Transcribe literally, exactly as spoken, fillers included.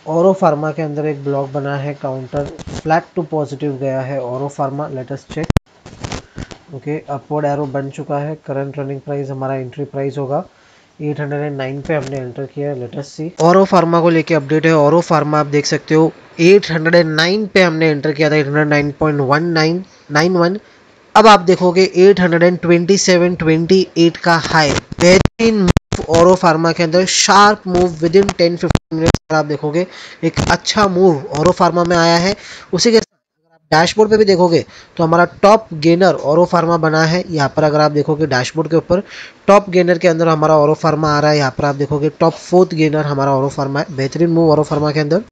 औरो फार्मा के अंदर एक ब्लॉक बना है, काउंटर फ्लैट टू पॉजिटिव गया है Auro Pharma, let us check. Okay, upward arrow बन चुका है। करंट रनिंग प्राइस हमारा एंट्री प्राइस होगा आठ सौ नौ पे हमने एंटर किया है। Let us see. Auro Pharma को लेके अपडेट है। औरो फार्मा आप देख सकते हो आठ सौ नौ पे हमने एंटर किया था, आठ सौ नौ पॉइंट एक नौ नाइन वन। अब आप देखोगे आठ सौ सत्ताईस अट्ठाईस का हाई, बेहतरीन मूव औरो फार्मा के अंदर, sharp move within ten fifteen minutes आप देखोगे एक अच्छा मूव औरो फार्मा में आया है। उसी के डैशबोर्ड पे भी देखोगे तो हमारा टॉप गेनर औरो फार्मा बना है। यहाँ पर अगर आप देखोगे डैशबोर्ड के ऊपर टॉप गेनर के अंदर हमारा औरो फार्मा आ रहा है। यहाँ पर आप देखोगे टॉप फोर्थ गेनर हमारा औरो फार्मा है। बेहतरीन मूव औरो फार्मा के अंदर।